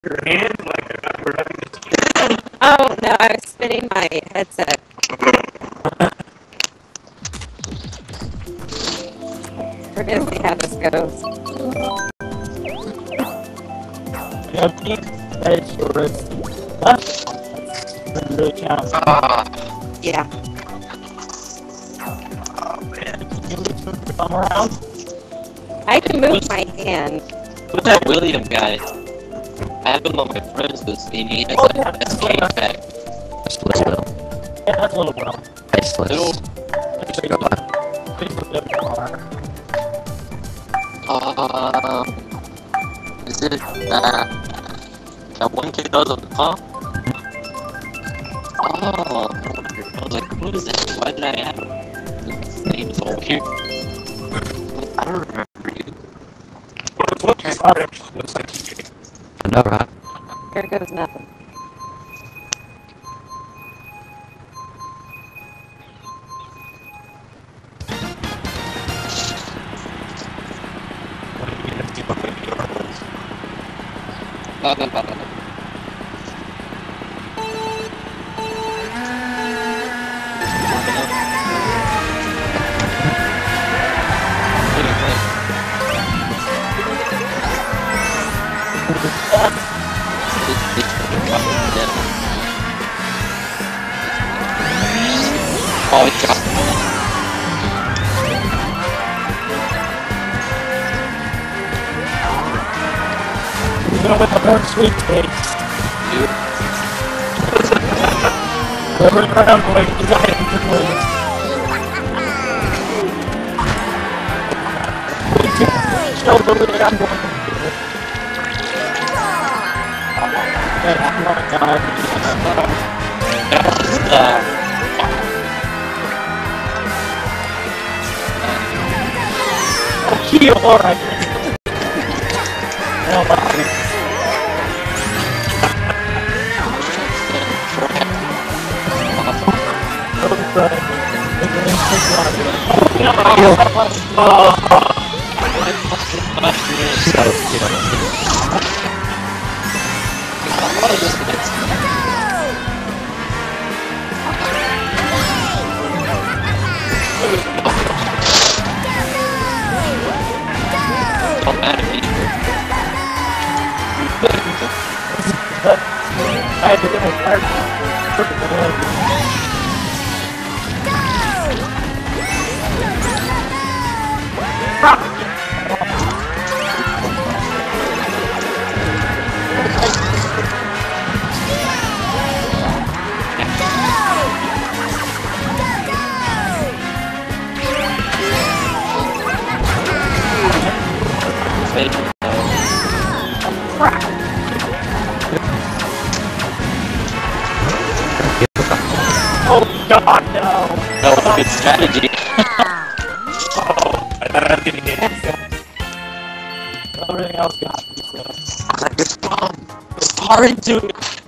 your hand like we're having this? Oh, no, I was spinning my headset. We're gonna see how this goes. Yeah, I think that's your wrist. That's really counts. Yeah. Oh, man. Can you move some thumb around? I can move my hand. Who's that William guy? I have him on my friends list, and he has like an SK pack. Just list Will. Yeah, that's a little well. Nice Little, list. Please look up your car. is it, that one kid that was on the top? Oh, I was like, who is that? Why did I have him? His name's over here. I don't remember you. What your car looks like Tjay. No, right? Here goes nothing. Oh, it dropped. You know what the more sweet taste. Dude. Whoever's around like the guy in the place. Show the way I'm going to do it. Oh my god. Okay, alright. Oh, I had to get my card. Oh god, no! That was a good strategy. Oh, I thought I was getting hit. Everything else got me, so. It's far into it.